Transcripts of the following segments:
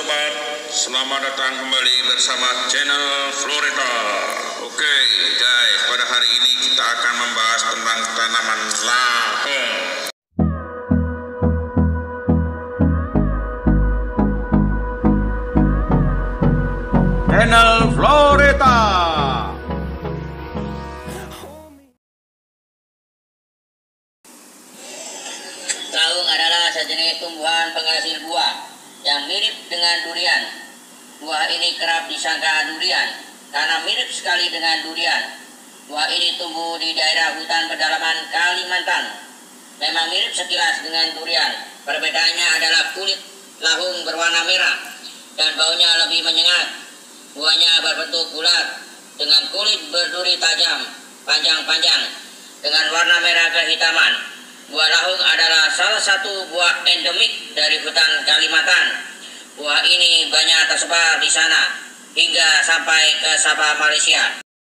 sobat, selamat datang kembali bersama channel Floreta. Oke guys, pada hari ini kita akan membahas tentang tanaman lahong. Channel Floreta. Lahong adalah sejenis tumbuhan penghasil buah yang mirip dengan durian. Buah ini kerap disangka durian karena mirip sekali dengan durian. Buah ini tumbuh di daerah hutan pedalaman Kalimantan. Memang mirip sekilas dengan durian. Perbedaannya adalah kulit lahong berwarna merah dan baunya lebih menyengat. Buahnya berbentuk bulat dengan kulit berduri tajam, panjang-panjang dengan warna merah kehitaman. Buah lahong adalah salah satu buah endemik dari hutan Kalimantan. Buah ini banyak tersebar di sana hingga sampai ke Sabah, Malaysia.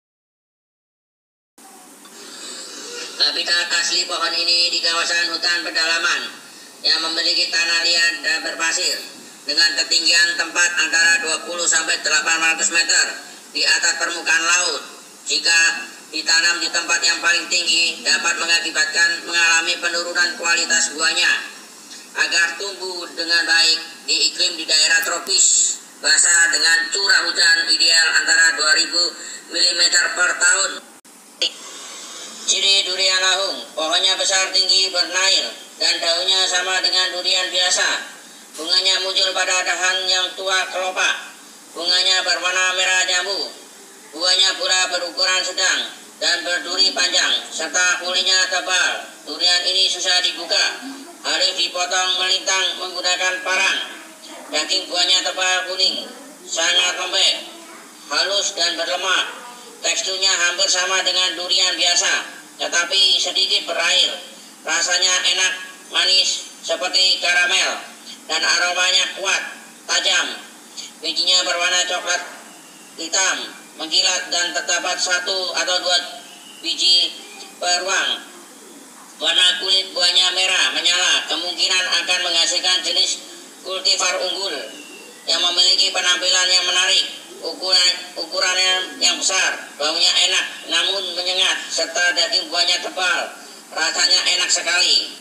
Habitat asli pohon ini di kawasan hutan pedalaman yang memiliki tanah liat dan berpasir dengan ketinggian tempat antara 20-800 meter di atas permukaan laut. Jika ditanam di tempat yang paling tinggi dapat mengakibatkan mengalami penurunan kualitas buahnya. Agar tumbuh dengan baik di iklim di daerah tropis basah dengan curah hujan ideal antara 2000 mm per tahun. Ciri durian lahong, pohonnya besar tinggi bernail dan daunnya sama dengan durian biasa. Bunganya muncul pada dahan yang tua kelopak. Bunganya berwarna merah jambu. Buahnya pula berukuran sedang dan berduri panjang serta kulitnya tebal. Durian ini susah dibuka, harus dipotong melintang menggunakan parang. Daging buahnya tebal kuning, sangat lembek, halus dan berlemak. Teksturnya hampir sama dengan durian biasa, tetapi sedikit berair. Rasanya enak, manis seperti karamel dan aromanya kuat, tajam. Bijinya berwarna coklat hitam, mengkilat dan terdapat 1 atau 2 biji per ruang. Warna kulit buahnya merah menyala, kemungkinan akan menghasilkan jenis kultivar unggul yang memiliki penampilan yang menarik. Ukurannya yang besar, baunya enak namun menyengat, serta daging buahnya tebal. Rasanya enak sekali.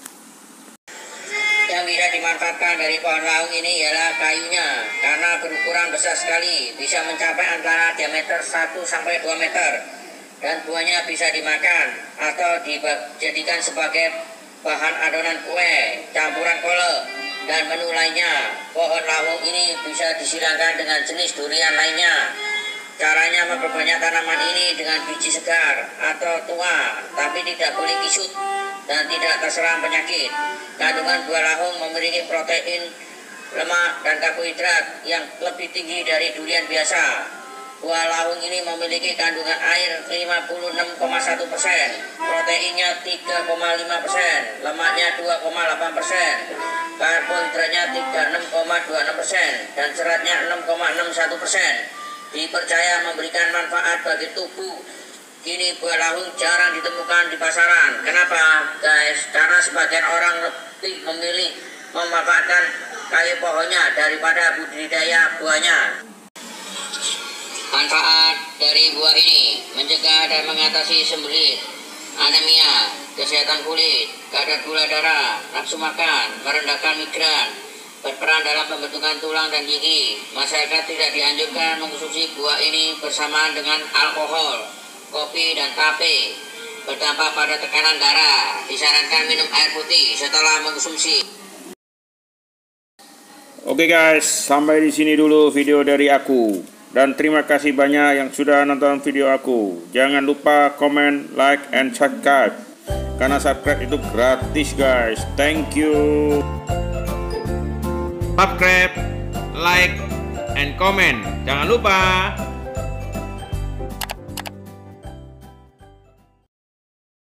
Yang bisa dimanfaatkan dari pohon lahong ini ialah kayunya, karena berukuran besar sekali, bisa mencapai antara diameter 1-2 meter, dan buahnya bisa dimakan atau dijadikan sebagai bahan adonan kue, campuran kole, dan menu lainnya. Pohon lahong ini bisa disilangkan dengan jenis durian lainnya. Caranya memperbanyak tanaman ini dengan biji segar atau tua, tapi tidak boleh kisut dan tidak terserang penyakit. Kandungan buah lahong memiliki protein, lemak, dan karbohidrat yang lebih tinggi dari durian biasa. Buah lahong ini memiliki kandungan air 56,1%, proteinnya 3,5%, lemaknya 2,8%, karbohidratnya 36,26%, dan seratnya 6,61%. Dipercaya memberikan manfaat bagi tubuh. Kini buah lahong jarang ditemukan di pasaran. Kenapa guys? Karena sebagian orang lebih memilih memanfaatkan kayu pohonnya daripada budidaya buahnya. Manfaat dari buah ini: mencegah dan mengatasi sembelit, anemia, kesehatan kulit, kadar gula darah, nafsu makan, merendahkan migran, berperan dalam pembentukan tulang dan gigi. Masyarakat tidak dianjurkan mengkonsumsi buah ini bersamaan dengan alkohol, kopi, dan tape. Berdampak pada tekanan darah. Disarankan minum air putih setelah mengkonsumsi. Oke guys, sampai di sini dulu video dari aku. Dan terima kasih banyak yang sudah nonton video aku. Jangan lupa komen, like, and subscribe. Karena subscribe itu gratis guys. Thank you. Subscribe, like, and comment. Jangan lupa.